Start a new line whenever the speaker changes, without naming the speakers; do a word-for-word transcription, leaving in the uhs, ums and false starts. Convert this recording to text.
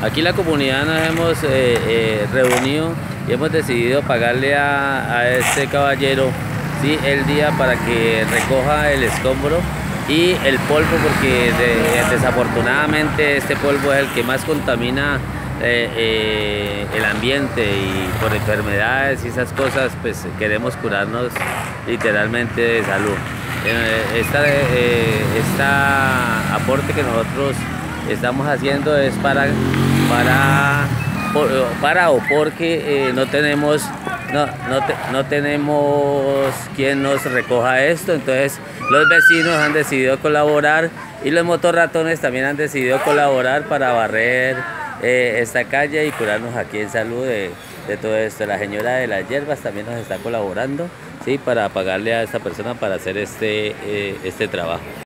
Aquí la comunidad nos hemos eh, eh, reunido y hemos decidido pagarle a, a este caballero, ¿sí?, el día para que recoja el escombro y el polvo, porque de, desafortunadamente este polvo es el que más contamina eh, eh, el ambiente, y por enfermedades y esas cosas pues queremos curarnos literalmente de salud. Eh, esta, eh, esta aporte que nosotros estamos haciendo es para para por, para o porque eh, no tenemos no, no, te, no tenemos quien nos recoja esto. Entonces los vecinos han decidido colaborar y los motorratones también han decidido colaborar para barrer eh, esta calle y curarnos aquí en salud de, de todo esto. La señora de las hierbas también nos está colaborando, ¿sí?, para pagarle a esta persona para hacer este, eh, este trabajo.